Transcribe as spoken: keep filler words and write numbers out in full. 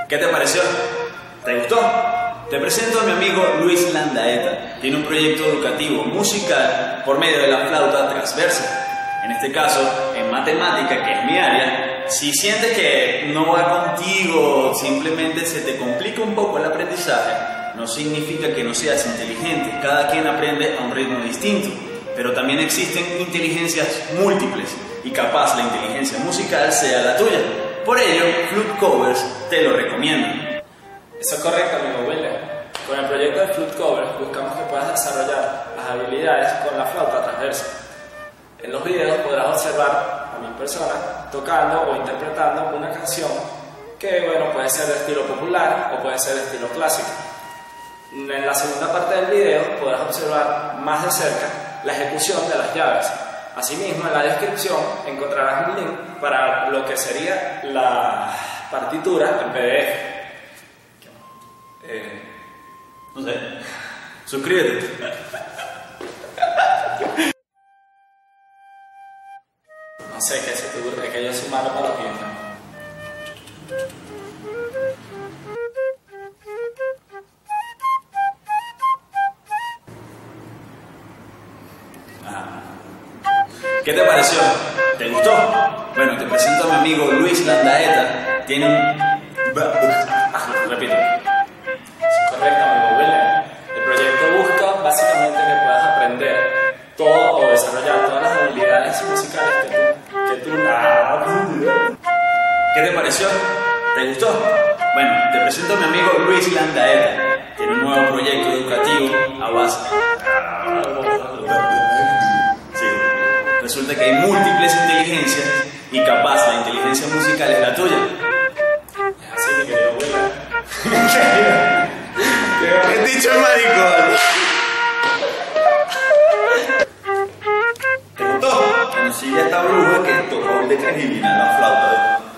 ¿Qué te pareció? ¿Te gustó? Te presento a mi amigo Luis Landaeta. Tiene un proyecto educativo musical por medio de la flauta transversa. En este caso, en matemática, que es mi área, si sientes que no va contigo, simplemente se te complica un poco el aprendizaje, no significa que no seas inteligente. Cada quien aprende a un ritmo distinto, pero también existen inteligencias múltiples y capaz la inteligencia musical sea la tuya. Por ello, Flute Covers te lo recomiendo. Eso es correcto, amigo William. Con el proyecto de Flute Covers buscamos que puedas desarrollar las habilidades con la flauta transversa. En los videos podrás observar a mi persona tocando o interpretando una canción que, bueno, puede ser de estilo popular o puede ser de estilo clásico. En la segunda parte del video podrás observar más de cerca la ejecución de las llaves. Asimismo, en la descripción encontrarás un link para lo que sería la partitura en P D F. Eh, no sé, suscríbete. No sé qué se te ocurre, que yo soy malo para los guiones. ¿Qué te pareció? ¿Te gustó? Bueno, te presento a mi amigo Luis Landaeta. Tiene un... Repito. Es correcto, amigo William. El proyecto busca básicamente que puedas aprender todo o desarrollar todas las habilidades musicales que tú... Que tú... ¿Qué te pareció? ¿Te gustó? Bueno, te presento a mi amigo Luis Landaeta. Tiene un nuevo proyecto educativo a base... Resulta que hay múltiples inteligencias y capaz la inteligencia musical es la tuya. Es así, mi querido William. ¡Qué dicho el maricón! ¿Te gustó? Bueno, sigue esta bruja que tocó de adivinar la flauta.